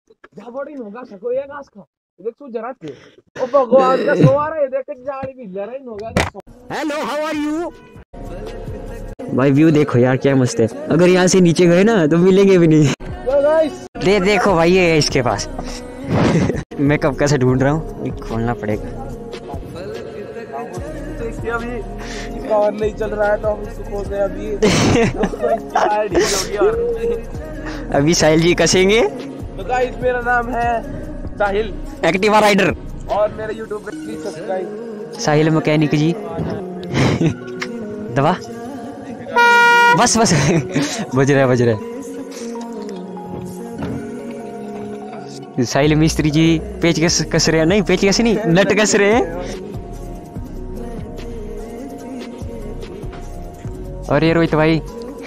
झाबड़ी होगा सको ये घास खा देख तू जरा के ओ भगवान का सो आ रहा है देख जाली भी ले रहा होगा। Hello how are you. भाई व्यू देखो यार क्या मस्त है। अगर यहाँ से नीचे गए ना तो मिलेंगे भी नहीं। देखो भाई ये है इसके पास। मैं कब का से ढूंढ रहा हूँ, खोलना पड़ेगा। अभी इसका और नहीं चल रहा है तो हम इसको खोलते हैं अभी। अभी साहिल जी कसेंगे। तो गाइस मेरा नाम है साहिल एक्टिवा राइडर और मेरे यूट्यूब पे please subscribe Sahil mechanic ji. दवा बस बस बज रहा है। साहिल मिस्त्री जी पेच कस रहे हैं, नहीं पेच कस नहीं नट कस रहे हैं। और ये रोहित भाई।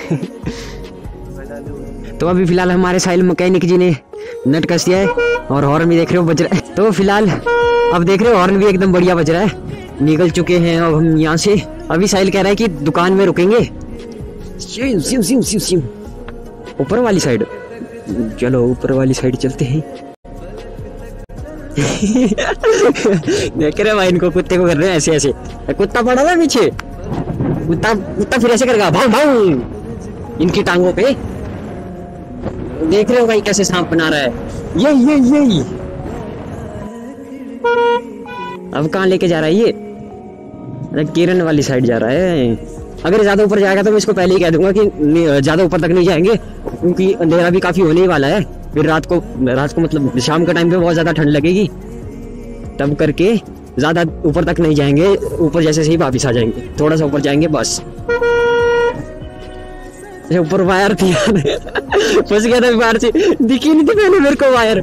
तो अभी फिलहाल हमारे साहिल मैकेनिक जी ने नट कस दिया है और हॉर्न भी देख रहे हो बज रहा है। तो फिलहाल अब देख रहे हो हॉर्न भी एकदम बढ़िया बज रहा है। निकल चुके हैं अब हम यहाँ से। अभी साहिल कह रहा है कि दुकान में रुकेंगे ऊपर वाली साइड। चलो ऊपर वाली साइड चलते हैं। देख रहे भाई इनको कुत्ते को कर रहे हैं ऐसे ऐसे। कुत्ता पड़ा था पीछे, कुत्ता फिर ऐसे करेगा भाव भाव इनकी टांगों पे। देख रहे हो भाई कैसे सांप बना रहा है। ये अब कहाँ लेके जा रहा है ये? किरण वाली साइड जा रहा है। अगर ज्यादा ऊपर जाएगा तो मैं इसको पहले ही कह दूंगा कि ज्यादा ऊपर तक नहीं जाएंगे, क्योंकि अंधेरा भी काफी होने ही वाला है। फिर रात को मतलब शाम के टाइम पे बहुत ज्यादा ठंड लगेगी, तब करके ज्यादा ऊपर तक नहीं जाएंगे। ऊपर जैसे से ही वापिस आ जाएंगे, थोड़ा सा ऊपर जाएंगे बस। ऊपर वायर थी फंस गया था वायर से, दिखी नहीं थी पहले मेरे को वायर।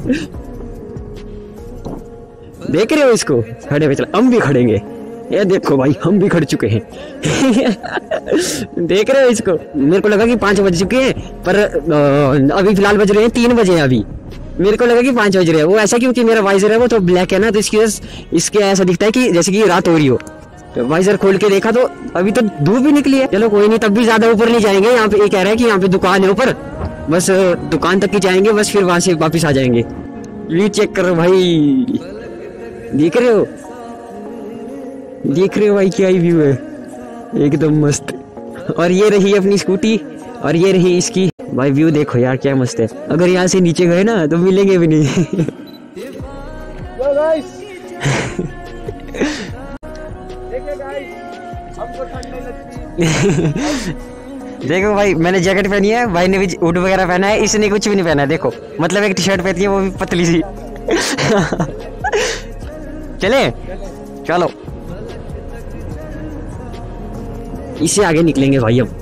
देख रहे हो इसको खड़े हुए, चल हम भी खड़ेंगे। ये देखो भाई हम भी खड़ चुके हैं। देख रहे हो इसको, मेरे को लगा कि 5 बज चुके हैं, पर अभी फिलहाल बज रहे हैं 3 बजे हैं। अभी मेरे को लगा कि 5 बज रहे हैं। वो ऐसा क्योंकि मेरा वाइजर है वो तो ब्लैक है ना, तो इसकी इसके ऐसा दिखता है कि जैसे कि रात हो रही हो। तो वाइजर खोल के देखा तो अभी तो धूप भी निकली है। चलो कोई नहीं, तब भी ज्यादा ऊपर नहीं जाएंगे। यहाँ पे ये कह रहा है कि यहाँ पे दुकान है ऊपर, बस दुकान तक ही जाएंगे बस, फिर वहां से वापिस आ जाएंगे। व्यू चेक करो भाई, देख रहे हो भाई क्या ही व्यू है, एकदम मस्त। और ये रही अपनी स्कूटी और ये रही इसकी। भाई व्यू देखो यार क्या मस्त है। अगर यहाँ से नीचे गए ना तो मिलेंगे भी नहीं। देखो भाई मैंने जैकेट पहनी है, भाई ने भी हुड वगैरह पहना है, इसने कुछ भी नहीं पहना है। देखो मतलब एक टी शर्ट पहनी है वो भी पतली सी। चले चलो इससे आगे निकलेंगे भाई। अब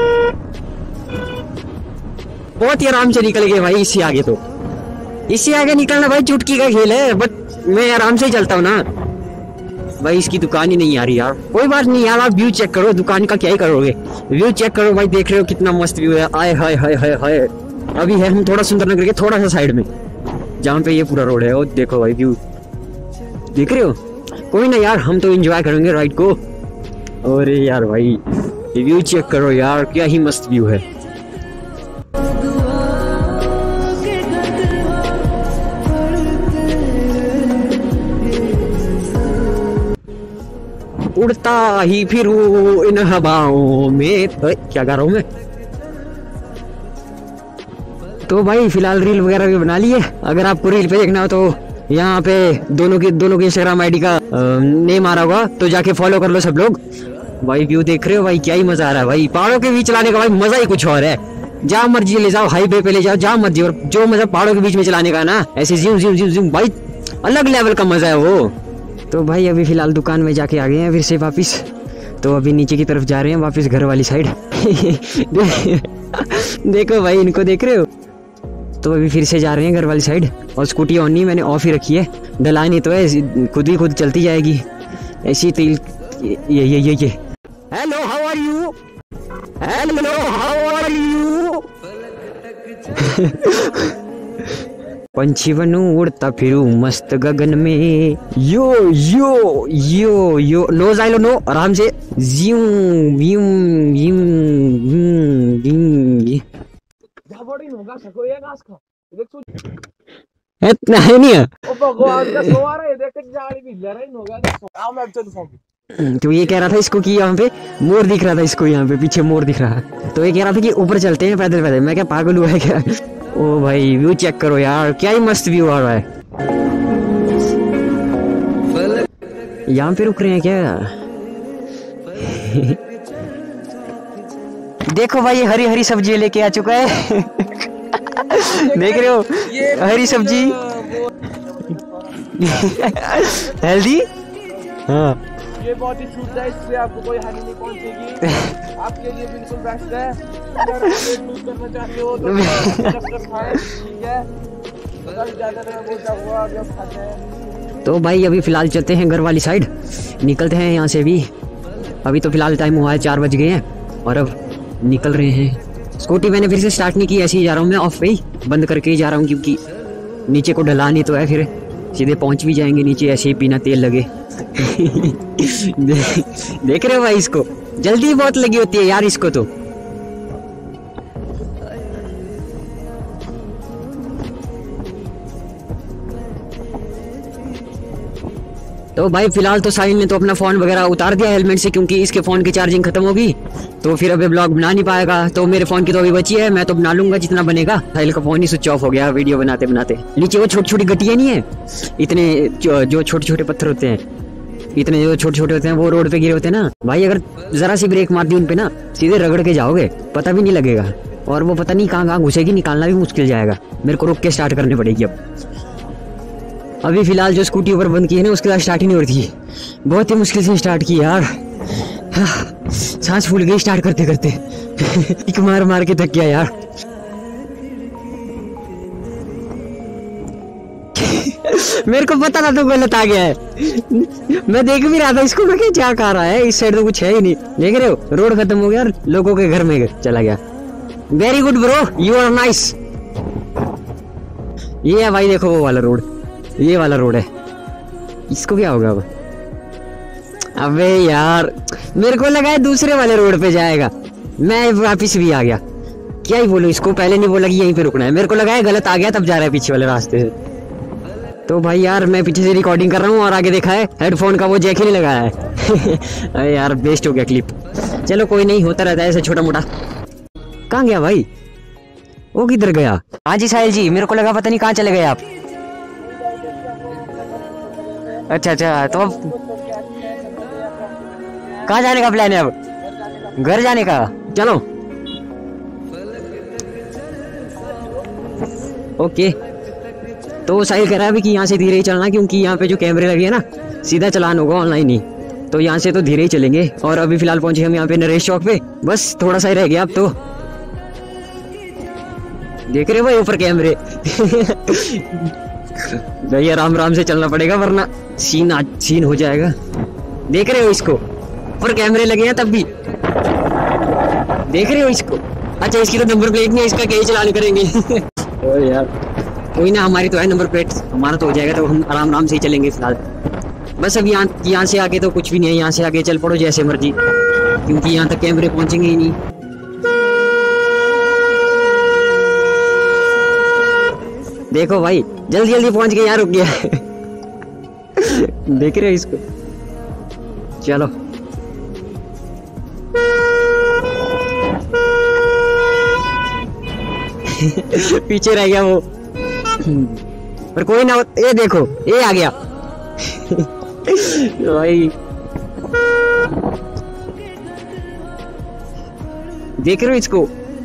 बहुत ही आराम से निकल गए भाई। इससे आगे तो इससे आगे निकलना भाई चुटकी का खेल है, बट मैं आराम से ही चलता हूँ ना भाई। इसकी दुकान ही नहीं आ रही यार। कोई बात नहीं यार, आप व्यू चेक करो, दुकान का क्या ही करोगे। व्यू चेक करो भाई, देख रहे हो कितना मस्त व्यू है। आए हाय हाय हाय हाय। अभी है हम थोड़ा सुंदरनगर के थोड़ा सा साइड में, जहाँ पे ये पूरा रोड है। वो देखो भाई व्यू देख रहे हो। कोई ना यार, हम तो एंजॉय करेंगे राइड को। और यार भाई व्यू चेक करो यार, क्या ही मस्त व्यू है। उड़ता ही फिरूं इन हवाओं में। क्या गा रहा हूं मैं। तो भाई फिलहाल रील वगैरह भी बना ली है। अगर आपको रील पे देखना हो तो यहाँ पे दोनों की इंस्टाग्राम आईडी का नेम आ रहा होगा, तो जाके फॉलो कर लो सब लोग। भाई व्यू देख रहे हो भाई, क्या ही मजा आ रहा है भाई। पहाड़ों के बीच चलाने का भाई मजा ही कुछ और है। जहाँ मर्जी ले जाओ, हाईवे पे ले जाओ, जहाँ मर्जी। और जो मजा पहाड़ों के बीच में चलाने का ना, ऐसे जिम जिम जिम जिम भाई, अलग लेवल का मजा है वो। तो भाई अभी फिलहाल दुकान में जाके आ गए हैं फिर से वापिस। तो अभी नीचे की तरफ जा रहे हैं वापिस घर वाली साइड। देखो भाई इनको देख रहे हो। तो अभी फिर से जा रहे हैं घर वाली साइड। और स्कूटी ऑन नहीं, मैंने ऑफ ही रखी है। डलानी तो है, खुद ही खुद चलती जाएगी ऐसी तेल। ये hello how are you, hello how are you. पंछी बनूं उड़ता फिरूं मस्त गगन में। Yo yo yo yo no जाइलो नो, आराम से। ज्यू व्यूं व्यूं। झाबड़ी होगा सको ये घास खा देख तू। इतना है नहीं है। ओ भगवान का सो आ रहा है, देख के जाली भी हिल रहा है इन हो गया। आओ मैं अब चल फोन। तो ये कह रहा था इसको कि यहाँ पे मोर दिख रहा था, इसको यहाँ पे पीछे मोर दिख रहा है, तो ये कह रहा था कि ऊपर चलते हैं पैदल पैदल। मैं क्या पागल हुआ है क्या? ओ भाई व्यू चेक करो यार, क्या ही मस्त व्यू आ रहा है। यहाँ पे रुक रहे हैं क्या? देखो भाई हरी हरी सब्जी लेके आ चुका है। देख रहे हो हरी सब्जी, हेल्दी। हाँ ये बहुत ही शुद्ध है, इससे आपको कोई हानि नहीं पहुंचेगी, आपके लिए बिल्कुल बेस्ट है। अगर आप वेट लूज करना चाहते हो तो खाएं, ठीक है। ज्यादा मैं बोलता हुआ अभी आप खाते हैं। तो भाई अभी फिलहाल चलते हैं घर वाली साइड, निकलते हैं यहाँ से भी। अभी तो फिलहाल टाइम हुआ है 4 बज गए हैं और अब निकल रहे हैं। स्कूटी मैंने फिर से स्टार्ट नहीं की, ऐसे ही जा रहा हूँ मैं, ऑफ पे ही बंद करके ही जा रहा हूँ, क्योंकि नीचे को ढलानी तो है, फिर सीधे पहुंच भी जाएंगे नीचे ऐसे ही बिना तेल लगे। देख रहे हो भाई, इसको जल्दी बहुत लगी होती है यार इसको। तो भाई फिलहाल तो साहिल ने तो अपना फोन वगैरह उतार दिया हेलमेट से, क्योंकि इसके फोन की चार्जिंग खत्म होगी तो फिर अभी ब्लॉग बना नहीं पाएगा। तो मेरे फोन की तो अभी बची है, मैं तो बना लूंगा जितना बनेगा। साहिल का फोन ही स्विच ऑफ हो गया वीडियो बनाते बनाते। नीचे वो छोटी छोटी गटिया नहीं है, इतने जो छोटे छोटे पत्थर होते हैं, इतने जो छोटे छोटे होते हैं वो रोड पे गिरे होते हैं ना भाई, अगर जरा सी ब्रेक मार दी उनपे ना, सीधे रगड़ के जाओगे, पता भी नहीं लगेगा। और वो पता नहीं कहाँ कहाँ घुसेगी, निकालना भी मुश्किल जाएगा। मेरे को रुक के स्टार्ट करनी पड़ेगी अब। अभी फिलहाल जो स्कूटी ऊपर बंद की है ना, उसके बाद स्टार्ट ही नहीं हो रही थी, बहुत ही मुश्किल से स्टार्ट की यार। सांस फूल गई स्टार्ट करते करते। एक मार मार के थक गया यार। मेरे को पता था तो गलत आ गया है। मैं देख भी रहा था इसको, मैं क्या खा रहा है, इस साइड तो कुछ है ही नहीं। देख रहे हो रोड खत्म हो गया और लोगों के घर में चला गया। Very good bro, you are nice. ये है भाई, देखो वो वाला रोड, ये वाला रोड है। इसको क्या होगा अब? अबे यार मेरे को लगा है दूसरे वाले रोड पे जाएगा, मैं वापिस भी आ गया। क्या ही बोलूं इसको, पहले नहीं बोला कि यहीं पे रुकना है, मेरे को लगा है गलत आ गया तब जा रहा है पीछे वाले रास्ते से। तो भाई यार मैं पीछे से रिकॉर्डिंग कर रहा हूँ और आगे देखा है हेडफोन का वो जैक ही नहीं लगाया है। अरे यार बेस्ट हो गया क्लिप। चलो कोई नहीं, होता रहता है ऐसे छोटा मोटा। कहाँ गया भाई, वो किधर गया? हाँ जी साहिल जी, मेरे को लगा पता नहीं कहाँ चले गए आप। अच्छा अच्छा, तो अब कहाँ जाने का प्लान है? अब घर जाने का। चलो ओके। तो साहिल कह रहा है अभी कि यहाँ से धीरे ही चलना, क्योंकि यहाँ पे जो कैमरे लगे हैं ना, सीधा चलान होगा ऑनलाइन ही, तो यहाँ से तो धीरे ही चलेंगे। और अभी फिलहाल पहुंचे हम यहाँ पे नरेश चौक पे, बस थोड़ा सा ही रह गया अब तो। देख रहे हो भाई ऊपर कैमरे। भैया आराम आराम से चलना पड़ेगा वरना सीन हो जाएगा। देख रहे हो इसको, ऊपर कैमरे लगे हैं तब भी। देख रहे हो इसको। अच्छा इसकी तो नंबर प्लेट नहीं है, इसका क्या चलान करेंगे। ओ यार कोई ना, हमारी तो है नंबर प्लेट, हमारा तो हो जाएगा, तो हम आराम आराम से ही चलेंगे फिलहाल। बस अब यहाँ से आगे तो कुछ भी नहीं है, यहाँ से आगे चल पड़ो जैसे मर्जी, क्योंकि यहाँ तक कैमरे पहुंचेंगे ही नहीं। देखो भाई जल्दी जल्दी पहुंच गए, यहाँ रुक गया। देख रहे हो इसको। चलो पीछे रह गया वो, पर कोई ना। ये देखो ये आ गया। भाई देख रहे हो इसको।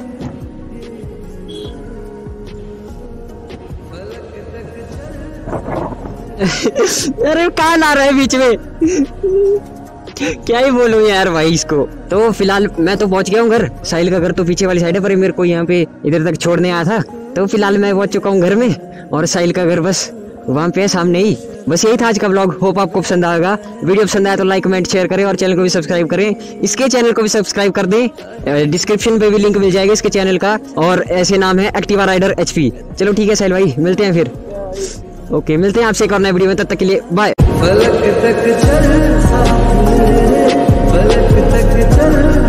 अरे कहाँ ला रहा है बीच में। क्या ही बोलूं यार भाई इसको। तो फिलहाल मैं तो पहुंच गया हूँ घर। साहिल का घर तो पीछे वाली साइड है, पर मेरे को यहाँ पे इधर तक छोड़ने आया था। तो फिलहाल मैं पहुंच चुका हूँ घर में, और साहिल का घर बस वहाँ पे है सामने ही। बस यही था आज का व्लॉग, होप आपको पसंद आएगा। वीडियो पसंद आया तो लाइक कमेंट शेयर करें, और चैनल को भी सब्सक्राइब करें। इसके चैनल को भी सब्सक्राइब कर दें, डिस्क्रिप्शन पे भी लिंक मिल जाएगा इसके चैनल का, और ऐसे नाम है एक्टिवा राइडर HP। चलो ठीक है साहिल भाई, मिलते हैं फिर। ओके मिलते हैं आपसे एक और नए वीडियो में, तब तक के लिए बाय। फलक तक चल